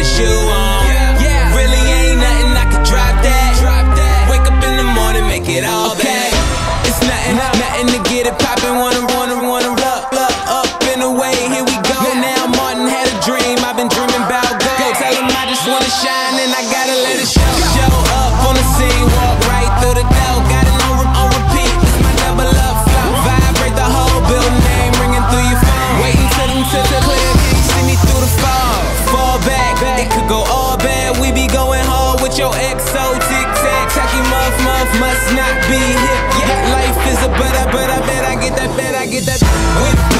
shoe on. Really ain't nothing I could drop that. Wake up in the morning, make it all that. It's nothing to get it poppin'. Wanna up and away. Here we go. Now Martin had a dream. I've been dreaming about gold. Tell him I just wanna shine and I gotta let it show. Show up on the scene, walk right through the door. Got it on repeat. It's my double up flow. Vibrate the whole building, name ringing through your phone. Waiting till them to the clear. Can you see me through the fog? Fall back, it could go all bad. We be going hard with your XO tic-tac. Tacky muff must not be hip. Yeah, life is a but I bet I get that.